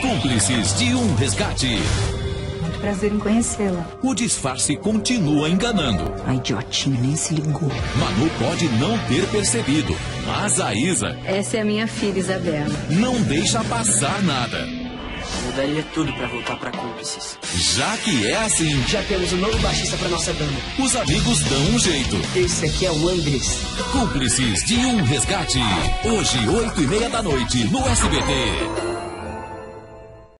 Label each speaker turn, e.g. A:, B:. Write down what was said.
A: Cúmplices de um resgate.
B: Muito prazer em conhecê-la.
A: O disfarce continua enganando.
B: A idiotinha nem se ligou.
A: Manu pode não ter percebido, mas a Isa...
C: Essa é a minha filha, Isabela.
A: Não deixa passar nada.
D: Mudaria tudo pra voltar pra Cúmplices.
A: Já que é assim...
D: Já temos um novo baixista pra nossa banda.
A: Os amigos dão um jeito.
D: Esse aqui é o Andres.
A: Cúmplices de um resgate. Hoje, 8:30 da noite, no SBT.